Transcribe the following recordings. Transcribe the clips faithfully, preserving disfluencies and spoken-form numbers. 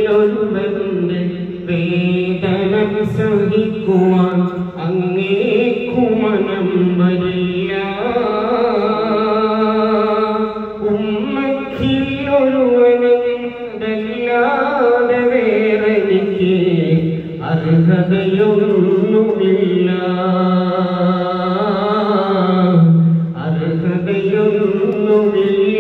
വേദനം സഹിക്കുവാൻ അങ്ങേക്കു മനം വരില്ല. ഉമ്മക്കിലൊരുവനല്ലാതെ വേറെനിക്ക് അർഹതയൊന്നുമില്ല, അർഹതയൊന്നുമില്ല.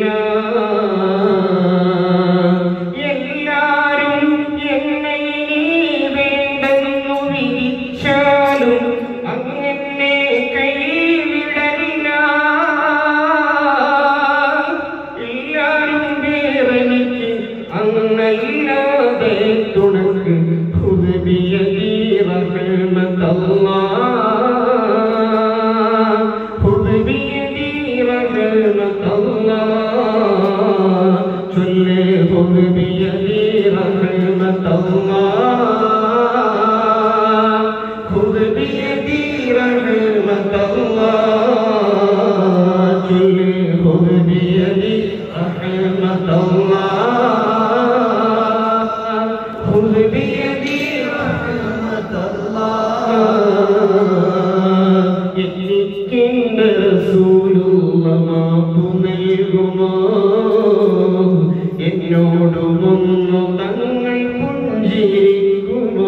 എന്നോടുമൊന്നു തങ്ങൾ പുഞ്ചിരിക്കുമോ?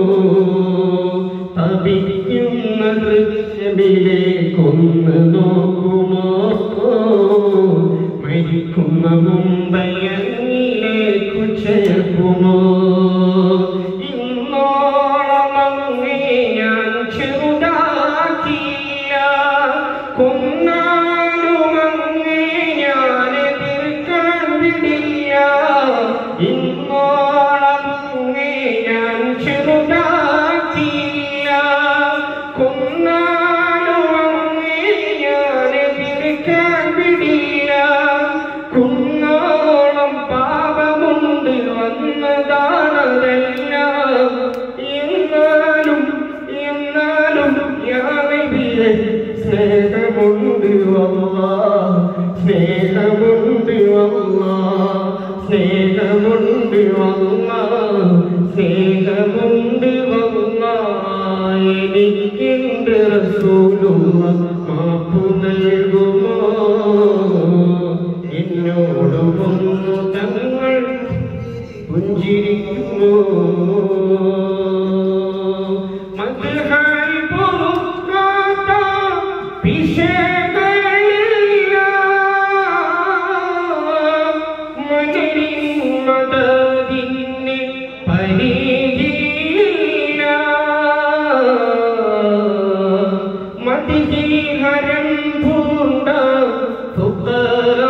തപിക്കുന്ന ദൃശ്യമിലേക്കൊന്ന് നോക്കുമോ? മരിക്കുന്ന മുമ്പയങ്ങിലേക്കു ചേർക്കുമോ? ഇന്നോളമങ്ങേ ഞാൻ ചെറുതാക്കിയില്ല, കൊന്നാലുമങ്ങേ ഞാൻ എതിർക്കാൻ വിടില്ല. ഇന്നോളമങ്ങേ ഞാൻ ചെറുതാക്കിയില്ല, കൊന്നാലുമങ്ങേ ഞാൻ എതിർക്കാൻ വിടില്ല. കുന്നോളം പാപമുണ്ട് വന്നതാണതെല്ലാം, എന്നാലും എന്നാലും യാനബിയെ സ്നേഹമുണ്ട് അല്ലാഹ്, സ്നേഹമുണ്ട് അല്ലാഹ്, സ്നേഹമുണ്ട് അല്ലാഹ്, സ്നേഹമുണ്ട് അല്ലാഹ്. എനിക്കെന്റെ റസൂലുള്ളാഹ് മാപ്പു നൽകുമോ? എന്നോടുമൊന്നു തങ്ങൾ പുഞ്ചിരിക്കുമോ? മദ്ഹൽ പൊറുക്കാത്ത പിശകളില്ല, മദരിൻ മദദിന് പരിധിയില്ല. മദ്ഹിൽ ഹരം പൂണ്ട ഫുഖറാ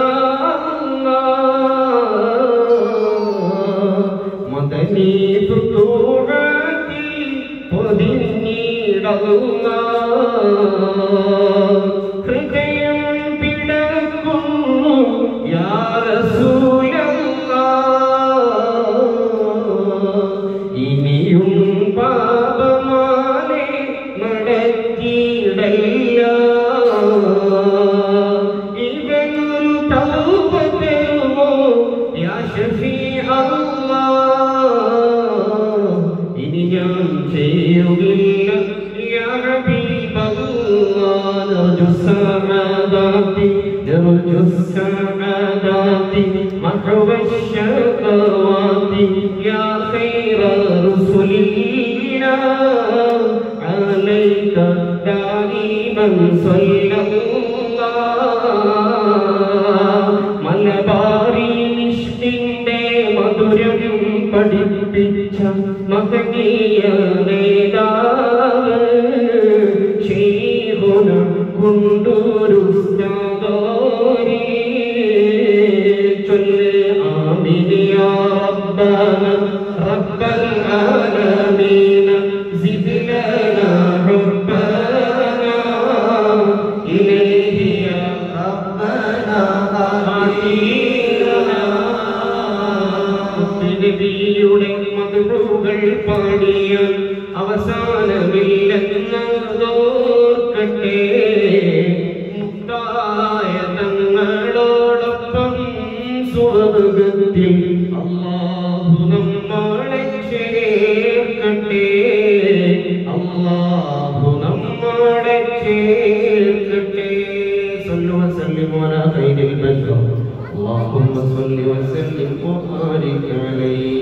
മദനി ഫുതുഹാത്തിൽ പൊതിഞ്ഞിടല്ലാഹ്. ഹൃദയം പിടക്കുന്നു യാ റസൂലല്ലാഹ്. ഇനിയും പാപമാലെ നടത്തിയിടല്ല, ഇവനൊരു തൗബ തരുമോ യാ ശഫീഅ അല്ലാഹ്. ഇനി ഞാൻ ചെയ്യുകയില്ല യാ ഹബീബല്ലാഹ്. നർജു സഅദാതി നർജു സഅദാതി മഹവ ശഖവാതി യാ ഖൈറ റസൂലില്ലാഹ്. അലൈക ദായിമൻ സ്വല്ലല്ലാഹ്. മലബാറി നിഷ്ഠിന്റെ മധുരം പഠിപ്പിച്ച മഹനീയ നേതാവ് ശൈഖുന കുണ്ടൂരു ഉസ്താദോരി. ചൊല്ല് ആമീൻ യാ റബ്ബന റബ്ബൽ ആലമീൻ സിദ് ലനാ ഹുബ്ബന ഇലൈഹി യാ റബ്ബന ആമീന. നബിയുടെ മദ്ഹുകൾ പാടിയ അവസാനമില്ലെന്നതോർക്കട്ടെ. മുക്തായ തങ്ങളോടൊപ്പം സ്വർഗ്ഗത്തിൽ അല്ലാഹു നമ്മളെ صلوا وسلموا على خير البشر اللهم صل وسلم وبارك عليه